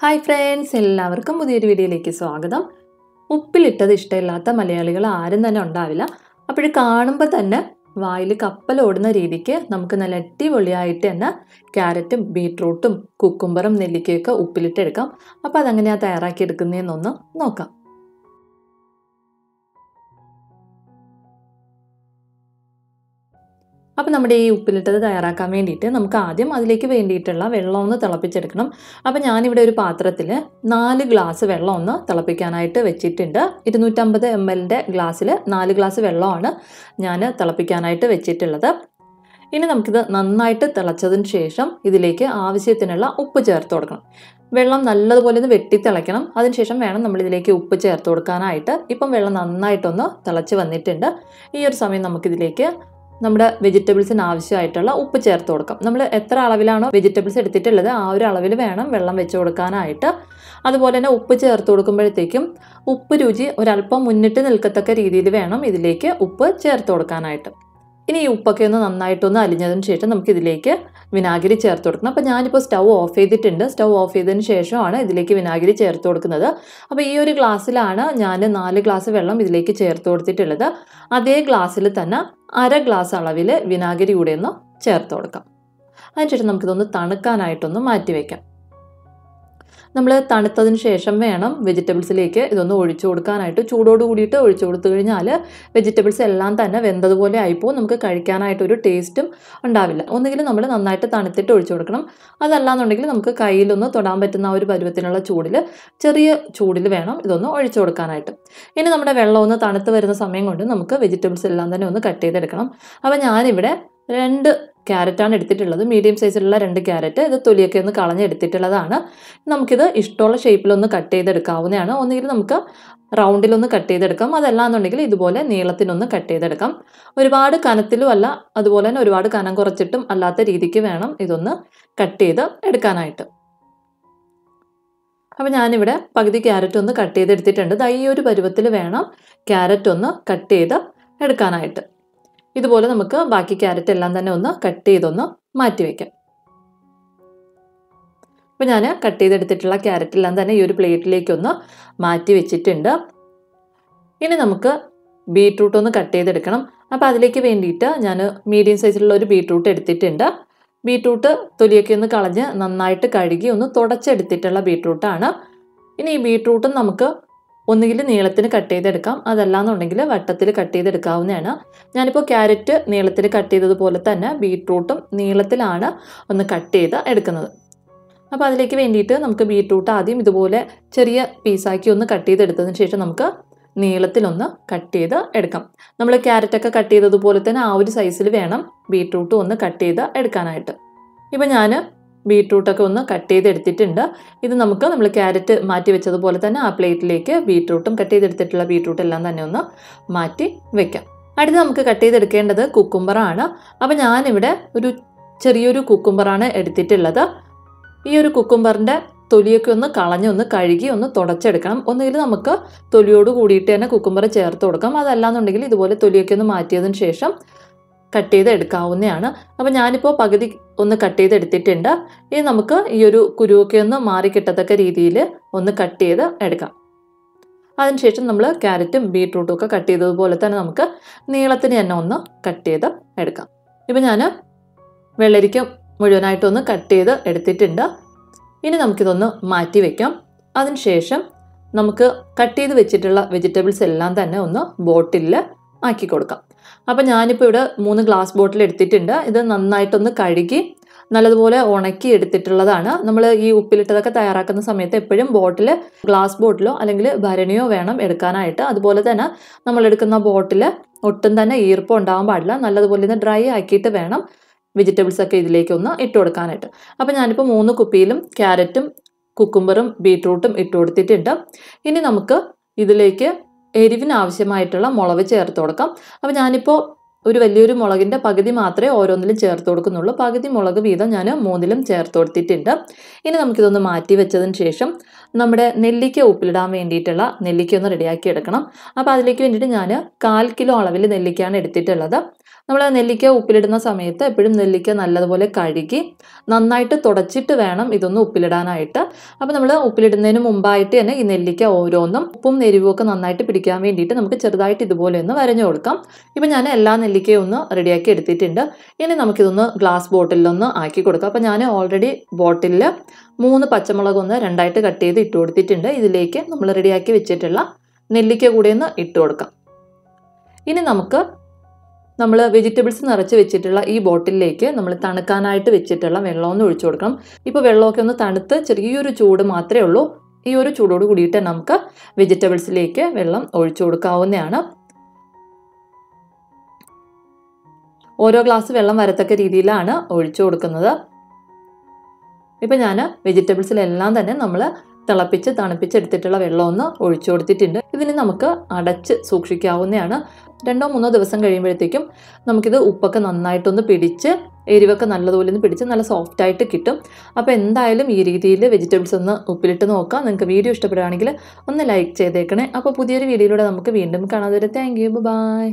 Hi friends, എല്ലാവർക്കും പുതിയൊരു വീഡിയോയിലേക്ക് സ്വാഗതം. ഉപ്പിലിട്ടത് ഇഷ്ടമില്ലാത്ത മലയാളികൾ ആരും തന്നെ ഉണ്ടാവില്ല. അപ്പോൾ കാണുമ്പോൾ തന്നെ വായിൽ കപ്പലോടുന്ന രീതിക്ക് നമുക്ക് നല്ല അടിപൊളിയായിട്ട് തന്നെ ക്യാരറ്റും ബീട്രൂട്ടും കുക്കുംബറും നെല്ലിക്കയൊക്കെ ഉപ്പിലിട്ടെടുക്കാം. അപ്പോൾ അതെങ്ങനെയാണ് തയ്യാറാക്കിയെടുക്കുന്നതെന്നൊന്ന് നോക്കാം. അപ്പോൾ നമ്മുടെ ഈ ഉപ്പിലിട്ടത് തയ്യാറാക്കാൻ വേണ്ടിയിട്ട് നമുക്ക് ആദ്യം അതിലേക്ക് വേണ്ടിയിട്ടുള്ള വെള്ളം ഒന്ന് തിളപ്പിച്ചെടുക്കണം. അപ്പോൾ ഞാനിവിടെ ഒരു പാത്രത്തിൽ 4 ഗ്ലാസ് വെള്ളം ഒന്ന് തിളപ്പിക്കാനായിട്ട് വെച്ചിട്ടുണ്ട്. 250 ml ഗ്ലാസ്സിൽ 4 ഗ്ലാസ് വെള്ളമാണ് ഞാൻ തിളപ്പിക്കാനായിട്ട് വെച്ചിട്ടുള്ളത്. ഇനി നമുക്കിത് നന്നായിട്ട് തിളച്ചതിന് ശേഷം ഇതിലേക്ക് ആവശ്യത്തിനുള്ള ഉപ്പ് ചേർത്ത് കൊടുക്കണം. വെള്ളം നല്ലതുപോലെ ഒന്ന് വെട്ടി തിളയ്ക്കണം. അതിനുശേഷം വേണം നമ്മളിതിലേക്ക് ഉപ്പ് ചേർത്ത് കൊടുക്കാനായിട്ട്. ഇപ്പം വെള്ളം നന്നായിട്ടൊന്ന് തിളച്ച് വന്നിട്ടുണ്ട്. ഈ ഒരു സമയം നമുക്കിതിലേക്ക് നമ്മുടെ വെജിറ്റബിൾസിന് ആവശ്യമായിട്ടുള്ള ഉപ്പ് ചേർത്ത് കൊടുക്കാം. നമ്മൾ എത്ര അളവിലാണോ വെജിറ്റബിൾസ് എടുത്തിട്ടുള്ളത് ആ ഒരു അളവിൽ വേണം വെള്ളം വെച്ച് കൊടുക്കാനായിട്ട്. അതുപോലെ തന്നെ ഉപ്പ് ചേർത്ത് കൊടുക്കുമ്പോഴത്തേക്കും ഉപ്പ് രുചി ഒരല്പം മുന്നിട്ട് നിൽക്കത്തക്ക രീതിയിൽ വേണം ഇതിലേക്ക് ഉപ്പ് ചേർത്ത് കൊടുക്കാനായിട്ട്. ഇനി ഈ ഉപ്പൊക്കെ ഒന്ന് നന്നായിട്ടൊന്ന് അലിഞ്ഞതിന് ശേഷം നമുക്കിതിലേക്ക് വിനാഗിരി ചേർത്ത് കൊടുക്കണം. അപ്പോൾ ഞാനിപ്പോൾ സ്റ്റൗ ഓഫ് ചെയ്തിട്ടുണ്ട്. സ്റ്റൗ ഓഫ് ചെയ്തതിന് ശേഷമാണ് ഇതിലേക്ക് വിനാഗിരി ചേർത്ത് കൊടുക്കുന്നത്. അപ്പോൾ ഈ ഒരു ഗ്ലാസ്സിലാണ് ഞാൻ 4 ഗ്ലാസ് വെള്ളം ഇതിലേക്ക് ചേർത്ത് കൊടുത്തിട്ടുള്ളത്. അതേ ഗ്ലാസ്സിൽ തന്നെ 1/2 ഗ്ലാസ് അളവിൽ വിനാഗിരി കൂടെ ഒന്ന് ചേർത്ത് കൊടുക്കാം. അതിനുശേഷം നമുക്കിതൊന്ന് തണുക്കാനായിട്ടൊന്ന് മാറ്റി വയ്ക്കാം. നമ്മൾ തണുത്തതിന് ശേഷം വേണം വെജിറ്റബിൾസിലേക്ക് ഇതൊന്ന് ഒഴിച്ചു കൊടുക്കാനായിട്ട്. ചൂടോട് കൂടിയിട്ട് ഒഴിച്ചു കൊടുത്തു കഴിഞ്ഞാൽ വെജിറ്റബിൾസ് എല്ലാം തന്നെ വെന്തതുപോലെ ആയിപ്പോൾ നമുക്ക് കഴിക്കാനായിട്ടൊരു ടേസ്റ്റും ഉണ്ടാവില്ല. ഒന്നുകിൽ നമ്മൾ നന്നായിട്ട് തണുത്തിട്ട് ഒഴിച്ചു കൊടുക്കണം. അതല്ലാന്നുണ്ടെങ്കിൽ നമുക്ക് കയ്യിലൊന്ന് തൊടാൻ പറ്റുന്ന ഒരു പരുവത്തിനുള്ള ചൂടിൽ, ചെറിയ ചൂടിൽ വേണം ഇതൊന്ന് ഒഴിച്ചു കൊടുക്കാനായിട്ട്. ഇനി നമ്മുടെ വെള്ളം ഒന്ന് തണുത്ത് വരുന്ന സമയം കൊണ്ട് നമുക്ക് വെജിറ്റബിൾസ് എല്ലാം തന്നെ ഒന്ന് കട്ട് ചെയ്തെടുക്കണം. അപ്പോൾ ഞാനിവിടെ 2 ക്യാരറ്റാണ് എടുത്തിട്ടുള്ളത്. മീഡിയം സൈസിലുള്ള 2 ക്യാരറ്റ്. ഇത് തൊലിയൊക്കെ ഒന്ന് കളഞ്ഞെടുത്തിട്ടുള്ളതാണ്. നമുക്കിത് ഇഷ്ടമുള്ള ഷേപ്പിലൊന്ന് കട്ട് ചെയ്തെടുക്കാവുന്നതാണ്. ഒന്നുകിൽ നമുക്ക് റൗണ്ടിലൊന്ന് കട്ട് ചെയ്തെടുക്കാം. അതല്ലാന്നുണ്ടെങ്കിൽ ഇതുപോലെ നീളത്തിനൊന്ന് കട്ട് ചെയ്തെടുക്കാം. ഒരുപാട് കനത്തിലും അല്ല, അതുപോലെ തന്നെ ഒരുപാട് കനം കുറച്ചിട്ടും അല്ലാത്ത രീതിക്ക് വേണം ഇതൊന്ന് കട്ട് ചെയ്ത് എടുക്കാനായിട്ട്. അപ്പോൾ ഞാനിവിടെ പകുതി ക്യാരറ്റ് ഒന്ന് കട്ട് ചെയ്തെടുത്തിട്ടുണ്ട്. ഈ ഒരു പരുവത്തിൽ വേണം ക്യാരറ്റ് ഒന്ന് കട്ട് ചെയ്ത് എടുക്കാനായിട്ട്. ഇതുപോലെ നമുക്ക് ബാക്കി ക്യാരറ്റ് എല്ലാം തന്നെ ഒന്ന് കട്ട് ചെയ്തൊന്ന് മാറ്റി വയ്ക്കാം. അപ്പോൾ ഞാൻ കട്ട് ചെയ്തെടുത്തിട്ടുള്ള ക്യാരറ്റ് എല്ലാം തന്നെ ഈ ഒരു പ്ലേറ്റിലേക്കൊന്ന് മാറ്റി വെച്ചിട്ടുണ്ട്. ഇനി നമുക്ക് ബീട്രൂട്ട് ഒന്ന് കട്ട് ചെയ്തെടുക്കണം. അപ്പോൾ അതിലേക്ക് വേണ്ടിയിട്ട് ഞാൻ മീഡിയം സൈസിലുള്ള ഒരു ബീട്രൂട്ട് എടുത്തിട്ടുണ്ട്. ബീട്രൂട്ട് തൊലിയൊക്കെ ഒന്ന് കളഞ്ഞ് നന്നായിട്ട് കഴുകി ഒന്ന് തുടച്ചെടുത്തിട്ടുള്ള ബീട്രൂട്ടാണ്. ഇനി ഈ ബീട്രൂട്ടും നമുക്ക് ഒന്നുകിൽ നീളത്തിന് കട്ട് ചെയ്തെടുക്കാം, അതല്ലാന്നുണ്ടെങ്കിൽ വട്ടത്തിൽ കട്ട് ചെയ്തെടുക്കാവുന്നതാണ്. ഞാനിപ്പോൾ ക്യാരറ്റ് നീളത്തിൽ കട്ട് ചെയ്തതുപോലെ തന്നെ ബീട്രൂട്ടും നീളത്തിലാണ് ഒന്ന് കട്ട് ചെയ്ത് എടുക്കുന്നത്. അപ്പോൾ അതിലേക്ക് വേണ്ടിയിട്ട് നമുക്ക് ബീട്രൂട്ട് ആദ്യം ഇതുപോലെ ചെറിയ പീസാക്കി ഒന്ന് കട്ട് ചെയ്തെടുത്തതിന് ശേഷം നമുക്ക് നീളത്തിലൊന്ന് കട്ട് ചെയ്ത് എടുക്കാം. നമ്മൾ ക്യാരറ്റൊക്കെ കട്ട് ചെയ്തതുപോലെ തന്നെ ആ ഒരു സൈസിൽ വേണം ബീട്രൂട്ടും ഒന്ന് കട്ട് ചെയ്ത് എടുക്കാനായിട്ട്. ഇപ്പം ഞാൻ ബീട്രൂട്ടൊക്കെ ഒന്ന് കട്ട് ചെയ്തെടുത്തിട്ടുണ്ട്. ഇത് നമുക്ക് നമ്മൾ ക്യാരറ്റ് മാറ്റി വെച്ചതുപോലെ തന്നെ ആ പ്ലേറ്റിലേക്ക് ബീട്രൂട്ടും കട്ട് ചെയ്തെടുത്തിട്ടുള്ള ബീട്രൂട്ട് എല്ലാം തന്നെ ഒന്ന് മാറ്റി വെക്കാം. അടുത്ത് നമുക്ക് കട്ട് ചെയ്തെടുക്കേണ്ടത് കുക്കുംബറാണ്. അപ്പോൾ ഞാനിവിടെ ഒരു ചെറിയൊരു കുക്കുംബറാണ് എടുത്തിട്ടുള്ളത്. ഈ ഒരു കുക്കുംബറിൻ്റെ തൊലിയൊക്കെ ഒന്ന് കളഞ്ഞൊന്ന് കഴുകി ഒന്ന് തുടച്ചെടുക്കണം. ഒന്നുകിൽ നമുക്ക് തൊലിയോട് കൂടിയിട്ട് തന്നെ കുക്കുംബർ ചേർത്ത് കൊടുക്കാം. അതല്ലാന്നുണ്ടെങ്കിൽ ഇതുപോലെ തൊലിയൊക്കെ ഒന്ന് മാറ്റിയതിന് ശേഷം കട്ട് ചെയ്ത് എടുക്കാവുന്നതാണ്. അപ്പോൾ ഞാനിപ്പോൾ പകുതി ഒന്ന് കട്ട് ചെയ്തെടുത്തിട്ടുണ്ട്. ഇനി നമുക്ക് ഈ ഒരു കുരുവൊക്കെ ഒന്ന് മാറിക്കിട്ടത്തക്ക രീതിയിൽ ഒന്ന് കട്ട് ചെയ്ത് എടുക്കാം. അതിനുശേഷം നമ്മൾ ക്യാരറ്റും ബീട്രൂട്ടും ഒക്കെ കട്ട് ചെയ്തതുപോലെ തന്നെ നമുക്ക് നീളത്തിന് തന്നെ ഒന്ന് കട്ട് ചെയ്ത് എടുക്കാം. ഇപ്പം ഞാൻ വെള്ളരിക്ക മുഴുവനായിട്ടൊന്ന് കട്ട് ചെയ്ത് എടുത്തിട്ടുണ്ട്. ഇനി നമുക്കിതൊന്ന് മാറ്റി വയ്ക്കാം. അതിനുശേഷം നമുക്ക് കട്ട് ചെയ്ത് വെച്ചിട്ടുള്ള വെജിറ്റബിൾസ് എല്ലാം തന്നെ ഒന്ന് ബോട്ടിലിൽ ആക്കി കൊടുക്കാം. അപ്പോൾ ഞാനിപ്പോൾ ഇവിടെ 3 ഗ്ലാസ് ബോട്ടിൽ എടുത്തിട്ടുണ്ട്. ഇത് നന്നായിട്ടൊന്ന് കഴുകി നല്ലതുപോലെ ഉണക്കി എടുത്തിട്ടുള്ളതാണ്. നമ്മൾ ഈ ഉപ്പിലിട്ടതൊക്കെ തയ്യാറാക്കുന്ന സമയത്ത് എപ്പോഴും ബോട്ടിൽ ഗ്ലാസ് ബോട്ടിലോ അല്ലെങ്കിൽ ഭരണിയോ വേണം എടുക്കാനായിട്ട്. അതുപോലെ തന്നെ നമ്മൾ എടുക്കുന്ന ബോട്ടിൽ ഒട്ടും തന്നെ ഈർപ്പം ഉണ്ടാകാൻ പാടില്ല. നല്ലതുപോലെ ഒന്ന് ഡ്രൈ ആക്കിയിട്ട് വേണം വെജിറ്റബിൾസൊക്കെ ഇതിലേക്കൊന്ന് ഇട്ട് കൊടുക്കാനായിട്ട്. അപ്പോൾ ഞാനിപ്പോൾ 3 കുപ്പിയിലും ക്യാരറ്റും കുക്കുംബറും ബീട്രൂട്ടും ഇട്ട് കൊടുത്തിട്ടുണ്ട്. ഇനി നമുക്ക് ഇതിലേക്ക് എരിവിന് ആവശ്യമായിട്ടുള്ള മുളക് ചേർത്ത് കൊടുക്കാം. അപ്പോൾ ഞാനിപ്പോൾ ഒരു വലിയൊരു മുളകിൻ്റെ പകുതി മാത്രമേ ഓരോന്നിലും ചേർത്ത് കൊടുക്കുന്നുള്ളൂ. പകുതി മുളക് വീതം ഞാൻ 3ലും ചേർത്ത് കൊടുത്തിട്ടുണ്ട്. ഇനി നമുക്കിതൊന്ന് മാറ്റി വെച്ചതിന് ശേഷം നമ്മുടെ നെല്ലിക്ക ഉപ്പിലിടാൻ വേണ്ടിയിട്ടുള്ള നെല്ലിക്ക ഒന്ന് റെഡിയാക്കി എടുക്കണം. അപ്പോൾ അതിലേക്ക് വേണ്ടിയിട്ട് ഞാൻ 1/4 കിലോ അളവിൽ നെല്ലിക്കയാണ് എടുത്തിട്ടുള്ളത്. നമ്മൾ നെല്ലിക്ക ഉപ്പിലിടുന്ന സമയത്ത് എപ്പോഴും നെല്ലിക്ക നല്ലതുപോലെ കഴുകി നന്നായിട്ട് തുടച്ചിട്ട് വേണം ഇതൊന്ന് ഉപ്പിലിടാനായിട്ട്. അപ്പോൾ നമ്മൾ ഉപ്പിലിടുന്നതിന് മുമ്പായിട്ട് തന്നെ ഈ നെല്ലിക്ക ഓരോന്നും ഉപ്പും എരിവും ഒക്കെ നന്നായിട്ട് പിടിക്കാൻ വേണ്ടിയിട്ട് നമുക്ക് ചെറുതായിട്ട് ഇതുപോലെ ഒന്ന് വരഞ്ഞു കൊടുക്കാം. ഇപ്പം ഞാൻ എല്ലാ നെല്ലിക്കയും ഒന്ന് റെഡിയാക്കി എടുത്തിട്ടുണ്ട്. ഇനി നമുക്കിതൊന്ന് ഗ്ലാസ് ബോട്ടിലൊന്ന് ആക്കി കൊടുക്കാം. അപ്പോൾ ഞാൻ ഓൾറെഡി ബോട്ടിലിൽ 3 പച്ചമുളക് ഒന്ന് 2ആയിട്ട് കട്ട് ചെയ്ത് ഇട്ട് കൊടുത്തിട്ടുണ്ട്. ഇതിലേക്ക് നമ്മൾ റെഡിയാക്കി വെച്ചിട്ടുള്ള നെല്ലിക്ക കൂടി ഒന്ന് ഇട്ട് കൊടുക്കാം. ഇനി നമ്മൾ വെജിറ്റബിൾസ് നിറച്ച് വെച്ചിട്ടുള്ള ഈ ബോട്ടിലേക്ക് നമ്മൾ തണുക്കാനായിട്ട് വെച്ചിട്ടുള്ള വെള്ളം ഒന്ന് ഒഴിച്ചു കൊടുക്കണം. ഇപ്പോൾ വെള്ളമൊക്കെ ഒന്ന് തണുത്ത് ചെറിയൊരു ചൂട് മാത്രമേ ഉള്ളൂ. ഈ ഒരു ചൂടോട് കൂടിയിട്ട് നമുക്ക് വെജിറ്റബിൾസിലേക്ക് വെള്ളം ഒഴിച്ചു കൊടുക്കാവുന്നതാണ്. ഓരോ ഗ്ലാസ് വെള്ളം വരത്തക്ക രീതിയിലാണ് ഒഴിച്ചു കൊടുക്കുന്നത്. ഇപ്പം ഞാൻ വെജിറ്റബിൾസിലെല്ലാം തന്നെ നമ്മൾ തിളപ്പിച്ച് തണുപ്പിച്ചെടുത്തിട്ടുള്ള വെള്ളം ഒന്ന് ഒഴിച്ചു കൊടുത്തിട്ടുണ്ട്. ഇതിന് നമുക്ക് അടച്ച് സൂക്ഷിക്കാവുന്നതാണ്. 2-3 ദിവസം കഴിയുമ്പോഴത്തേക്കും നമുക്കിത് ഉപ്പൊക്കെ നന്നായിട്ടൊന്ന് പിടിച്ച് എരിവൊക്കെ നല്ലതുപോലെ ഒന്ന് പിടിച്ച് നല്ല സോഫ്റ്റായിട്ട് കിട്ടും. അപ്പോൾ എന്തായാലും ഈ രീതിയിൽ വെജിറ്റബിൾസ് ഒന്ന് ഉപ്പിലിട്ട് നോക്കാം. നിങ്ങൾക്ക് വീഡിയോ ഇഷ്ടപ്പെടുകയാണെങ്കിൽ ഒന്ന് ലൈക്ക് ചെയ്തേക്കണേ. അപ്പോൾ പുതിയൊരു വീഡിയോയിലൂടെ നമുക്ക് വീണ്ടും കാണാതെ. Thank you, by.